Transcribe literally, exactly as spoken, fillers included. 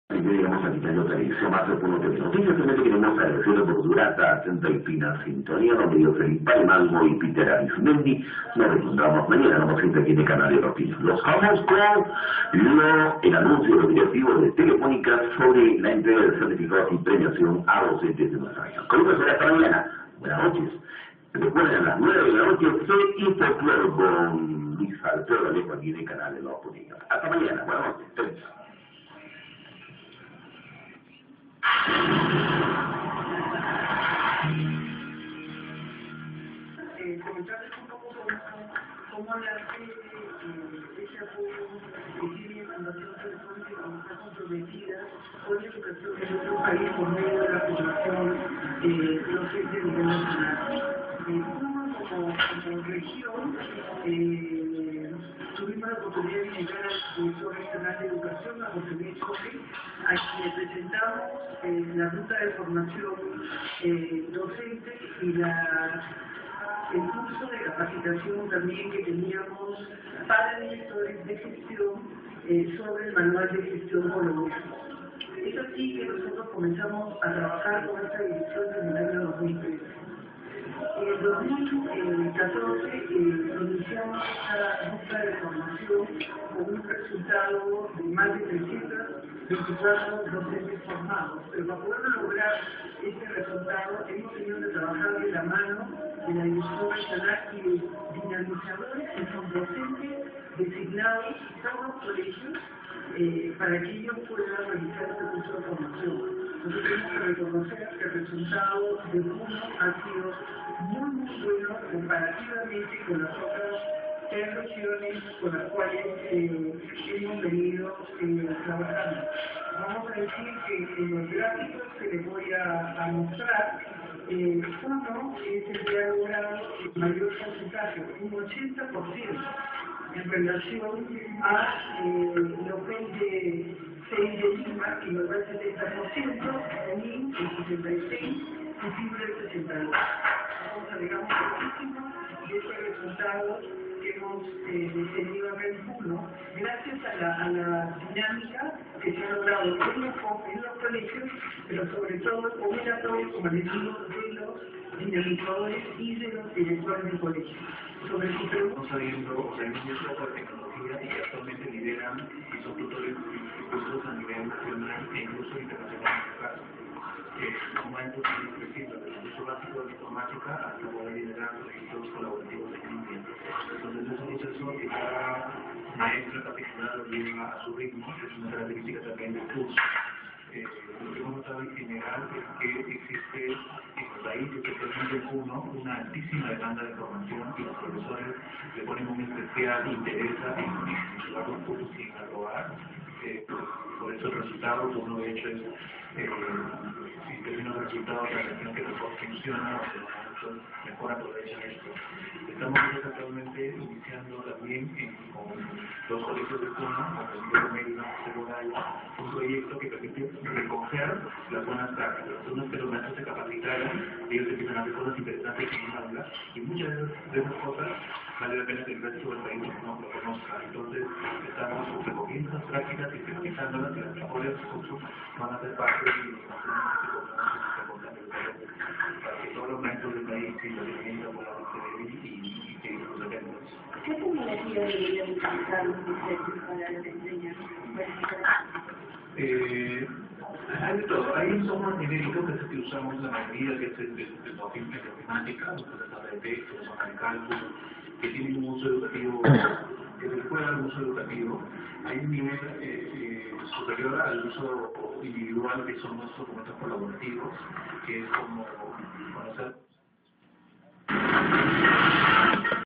Y llegamos a Quitaño Televisión, más por lo que noticias que queremos agradecer por durata atenta y fina sintonía, donde yo soy Palmalmo y Peter Arismendi. Nos encontramos mañana, como siempre, aquí en el canal de Noticias. Los vamos con lo, el anuncio de los directivos de Telefónica sobre la entrega de certificados y premiación a docentes de nuestra región. Con eso será hasta mañana. Buenas noches. Recuerden, a las nueve de la noche, Fe y Folclor con Luis Alfredo Alejo aquí en el canal de Los Políticos. Hasta mañana. Buenas noches. Eh, comentarles un poco cómo nace eh, ese apoyo que tiene Fundación Telefónica, como está comprometida con la educación en nuestro país por medio de la formación eh, docente a nivel nacional. Eh, como, como región, eh, tuvimos la oportunidad de llegar al Director Regional de Educación, a José Luis Jorge, a quien presentamos eh, la ruta de formación eh, docente y la el curso de capacitación también que teníamos para directores de gestión eh, sobre el manual de gestión colombiano. Es así que nosotros comenzamos a trabajar con esta dirección en el año dos mil trece. En el dos mil catorce eh, iniciamos esta ruta de formación con un resultado de más de trescientos veinticuatro docentes formados. Pero para poder lograr este resultado hemos tenido que trabajar de la mano de la Dirección Regional y de dinamizadores que son docentes designados por los colegios eh, para que ellos puedan realizar este curso de formación. Nosotros tenemos que reconocer que el resultado de uno ha sido muy muy bueno comparativamente con las otras tres regiones con las cuales eh, hemos venido eh, trabajando. Vamos a decir que en los gráficos que les voy a, a mostrar, eh, uno es el que ha logrado el mayor porcentaje, un ochenta por ciento en relación a eh, lo que es de seis de Lima, que nos da el setenta por ciento, Junín el sesenta y seis por ciento y Fibre el sesenta y dos por ciento. Nos alegramos muchísimo de este resultado que hemos eh, tenido acá en Puno, gracias a la, a la dinámica que se ha logrado en los, en los colegios, pero sobre todo con el apoyo, como les digo, de los dinamizadores y de los directores del colegio. Sobre su pregunta. Estamos sabiendo, o sea, hemos visto la tecnología y que actualmente lideran y son tutores incluso a nivel nacional e incluso internacional en este caso. Eh, como esto sigue creciendo desde el curso básico de informática hasta poder liderar proyectos colaborativos de línea. Entonces es un proceso que cada maestro particular lo lleva a su ritmo, es una característica también del curso. Eh, lo que hemos notado en general es que existe en el país, especialmente en Puno, una altísima demanda de formación y los profesores le ponen un especial interés en llevar los cursos sin aprobar. Eh, por eso el resultado, uno de hecho es, eh, en términos de resultados, la región que mejor funciona, o mejor aprovecha esto. Estamos actualmente iniciando también en, con dos colegios de Puno, con el Mérida, Secundaria, un proyecto que permite recoger las buenas prácticas. Entonces, que los maestros se capacitaran, ellos empiezan a hacer cosas interesantes en un aula, y muchas de esas cosas vale la pena que el resto del país no lo conozca. Entonces, estamos recogiendo esas prácticas y sistematizándolas, y las mejores cursos van a ser parte de los para que todos los maestros del país y la herramienta puedan acceder y seguir los ejemplos. ¿Qué tecnología debería utilizar los docentes para enseñar? Eh, hay de todo. Hay un software genérico que es el que usamos la mayoría, que es el de matemática, los procesadores de texto, los de cálculo, que tienen un uso educativo, que se puede dar un uso educativo. Hay un nivel eh, eh, superior al uso individual, que son los documentos colaborativos, que es como conocer